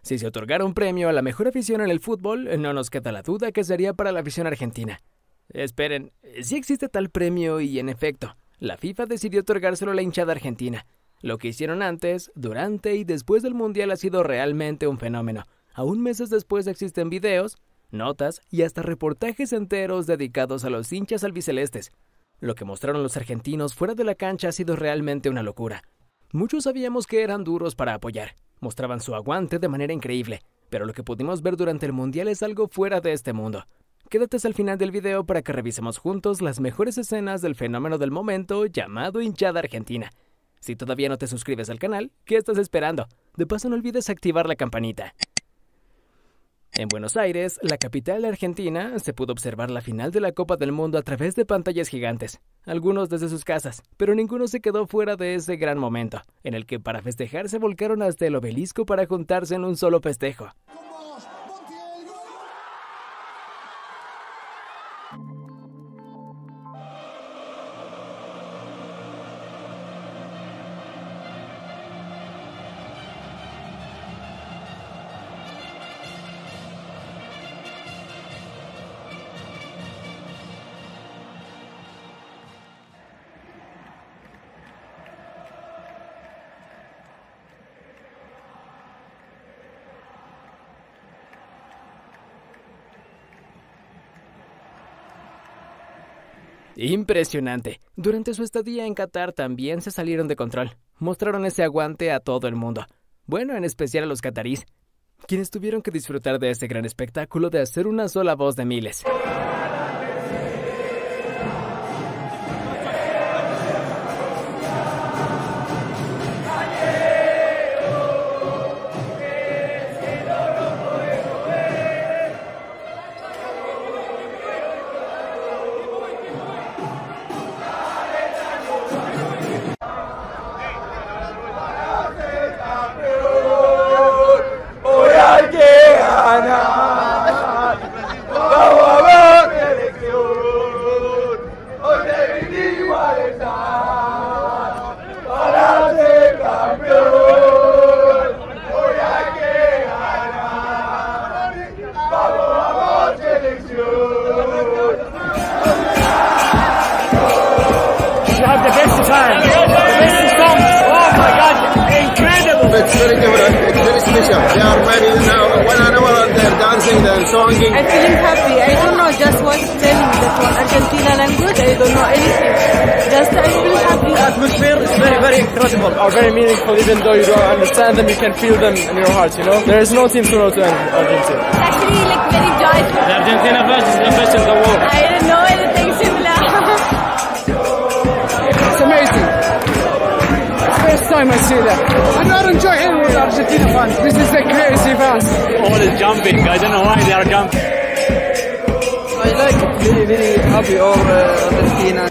Si se otorgara un premio a la mejor afición en el fútbol, no nos queda la duda que sería para la afición argentina. Esperen, sí existe tal premio y, en efecto, la FIFA decidió otorgárselo a la hinchada argentina. Lo que hicieron antes, durante y después del Mundial ha sido realmente un fenómeno. Aún meses después existen videos, notas y hasta reportajes enteros dedicados a los hinchas albicelestes. Lo que mostraron los argentinos fuera de la cancha ha sido realmente una locura. Muchos sabíamos que eran duros para apoyar, mostraban su aguante de manera increíble, pero lo que pudimos ver durante el Mundial es algo fuera de este mundo. Quédate hasta el final del video para que revisemos juntos las mejores escenas del fenómeno del momento llamado hinchada argentina. Si todavía no te suscribes al canal, ¿qué estás esperando? De paso no olvides activar la campanita. En Buenos Aires, la capital de Argentina, se pudo observar la final de la Copa del Mundo a través de pantallas gigantes, algunos desde sus casas, pero ninguno se quedó fuera de ese gran momento, en el que para festejar se volcaron hasta el obelisco para juntarse en un solo festejo. Impresionante. Durante su estadía en Qatar también se salieron de control. Mostraron ese aguante a todo el mundo. Bueno, en especial a los catarís, quienes tuvieron que disfrutar de ese gran espectáculo de hacer una sola voz de miles. I'm feeling happy. I don't know just what to tell you. That for Argentina language, I don't know anything. Just I feel happy. The atmosphere is very, very incredible. Are very meaningful, even though you don't understand them, you can feel them in your heart, you know? There is no team to know to Argentina. It's actually like very joyful. The Argentina fest is the best in the world. I don't know anything similar. It's amazing. It's the first time I see that. I don't enjoy any Argentina fans. This is the crazy fans. All is jumping. I don't know why they are jumping. I like it. Very, very happy over Argentina.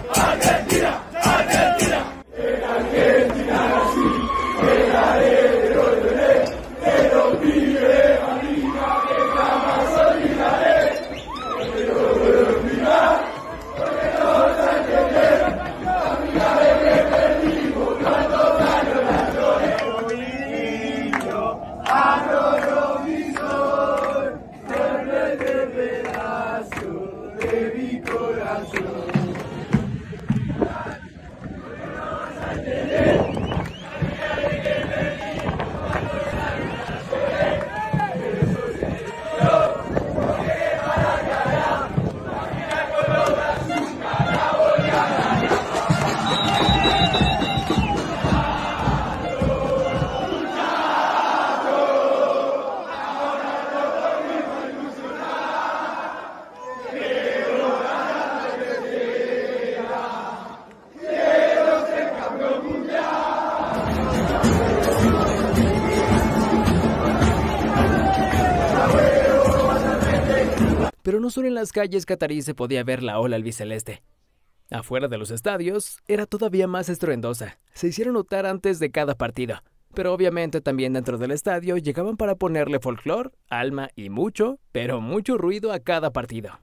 Pero no solo en las calles catarí se podía ver la ola albiceleste. Afuera de los estadios era todavía más estruendosa. Se hicieron notar antes de cada partido. Pero obviamente también dentro del estadio llegaban para ponerle folclor, alma y mucho, pero mucho ruido a cada partido.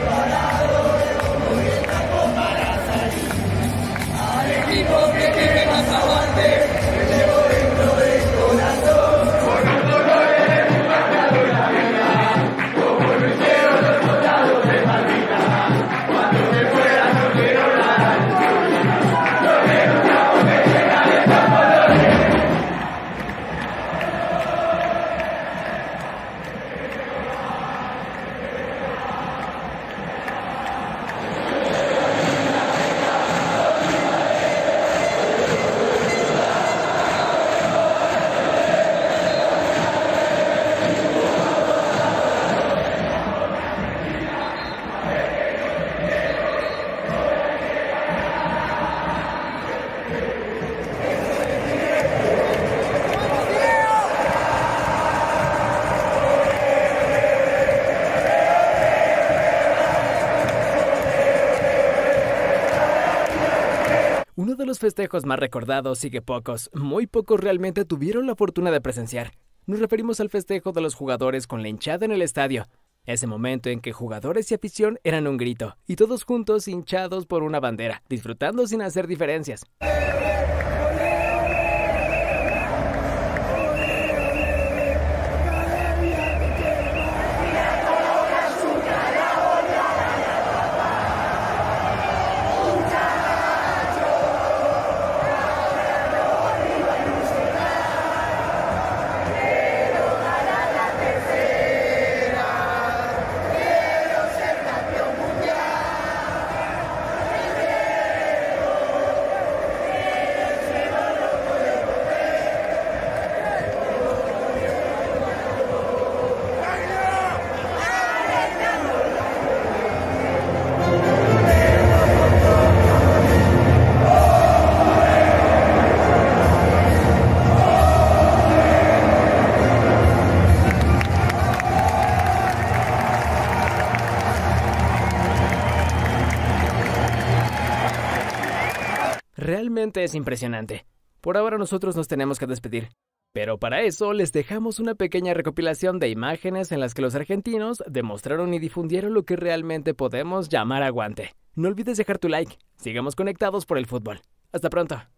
Al equipo que Uno de los festejos más recordados y que muy pocos realmente tuvieron la fortuna de presenciar. Nos referimos al festejo de los jugadores con la hinchada en el estadio. Ese momento en que jugadores y afición eran un grito, y todos juntos hinchados por una bandera, disfrutando sin hacer diferencias. Realmente es impresionante. Por ahora nosotros nos tenemos que despedir. Pero para eso les dejamos una pequeña recopilación de imágenes en las que los argentinos demostraron y difundieron lo que realmente podemos llamar aguante. No olvides dejar tu like. Sigamos conectados por el fútbol. Hasta pronto.